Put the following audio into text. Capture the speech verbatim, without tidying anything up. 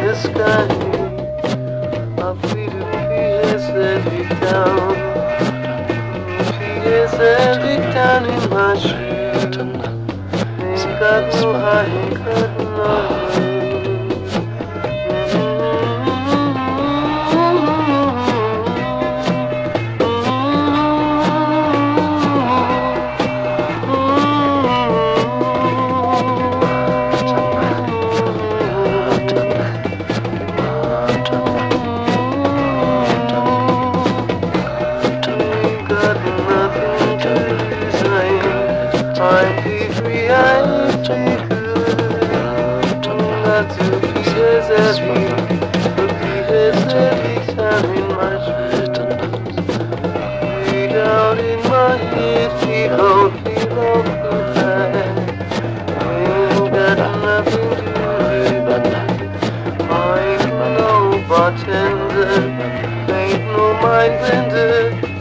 the sky. I feel the fears every down. Fears every down in my street. Ain't got no high, ain't got no I feel free, I feel good. Not to pieces every, to pieces every time in my dreams. Feel down in my head, feel out, feel out, feel bad. Ain't got nothing to do. I ain't no bartender, ain't no mind blender.